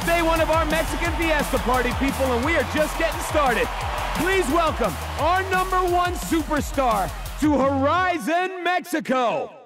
day one of our Mexican Fiesta Party, people, and we are just getting started. Please welcome our #1 superstar to Horizon Mexico.